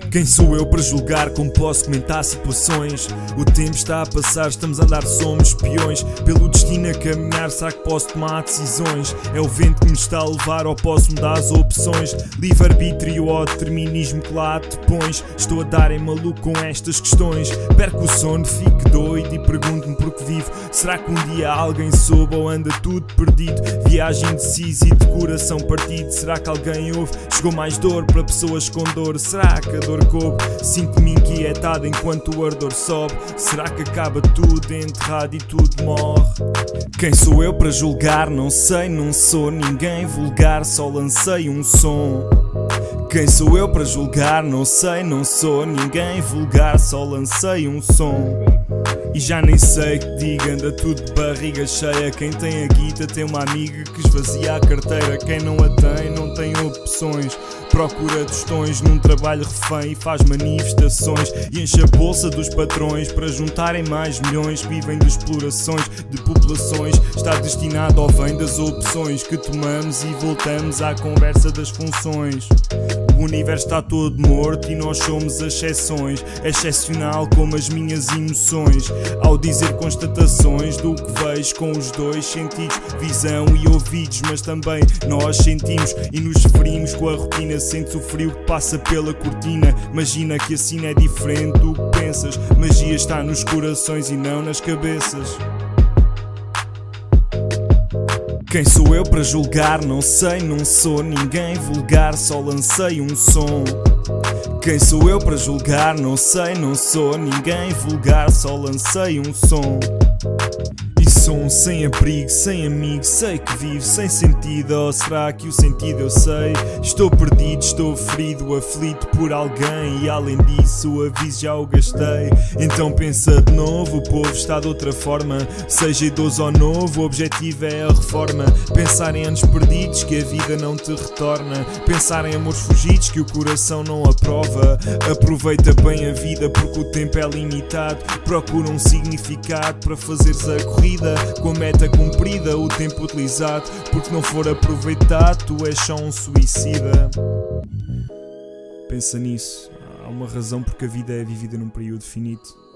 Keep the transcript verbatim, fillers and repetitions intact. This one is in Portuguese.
Quem sou eu para julgar como posso comentar situações? O tempo está a passar, estamos a andar, somos espiões. Pelo destino a caminhar, será que posso tomar decisões? É o vento que me está a levar ou posso mudar as opções? Livre-arbítrio ou determinismo que lá te pões? Estou a dar em maluco com estas questões. Perco o sono, fico doido e pergunto-me por que vivo. Será que um dia alguém soube ou anda tudo perdido? Viagem indecisa e de coração partido. Será que alguém ouve? Chegou mais dor para pessoas com dor. Será que a dor coube? Sinto-me inquietado enquanto o ardor sobe. Será que acaba tudo enterrado e tudo morre? Quem sou eu para julgar? Não sei, não sou ninguém vulgar, só lancei um som. Quem sou eu para julgar? Não sei, não sou ninguém vulgar, só lancei um som. E já nem sei que diga, anda tudo de barriga cheia. Quem tem a guita tem uma amiga que esvazia a carteira. Quem não a tem não tem opções. Procura tostões num trabalho refém e faz manifestações. E enche a bolsa dos patrões para juntarem mais milhões. Vivem de explorações de populações. Está destinado ao vem das opções que tomamos e voltamos à conversa das funções. O universo está todo morto e nós somos as exceções. É excepcional como as minhas emoções ao dizer constatações do que vejo com os dois sentidos, visão e ouvidos. Mas também nós sentimos e nos ferimos com a rotina. Sentes o frio que passa pela cortina. Imagina que assim é diferente do que pensas. Magia está nos corações e não nas cabeças. Quem sou eu para julgar? Não sei, não sou ninguém vulgar, só lancei um som. Quem sou eu para julgar? Não sei, não sou ninguém vulgar, só lancei um som. E sou um sem abrigo, sem amigo, sei que vivo sem sentido. Ou será que o sentido eu sei? Estou perdido, estou ferido, aflito por alguém. E além disso o aviso já o gastei. Então pensa de novo, o povo está de outra forma. Seja idoso ou novo, o objetivo é a reforma. Pensar em anos perdidos que a vida não te retorna. Pensar em amores fugidos que o coração não aprova. Aproveita bem a vida porque o tempo é limitado. Procura um significado para fazeres a corrida com a meta cumprida, o tempo utilizado. Porque não for aproveitado, tu és só um suicida. Pensa nisso, há uma razão porque a vida é vivida num período finito.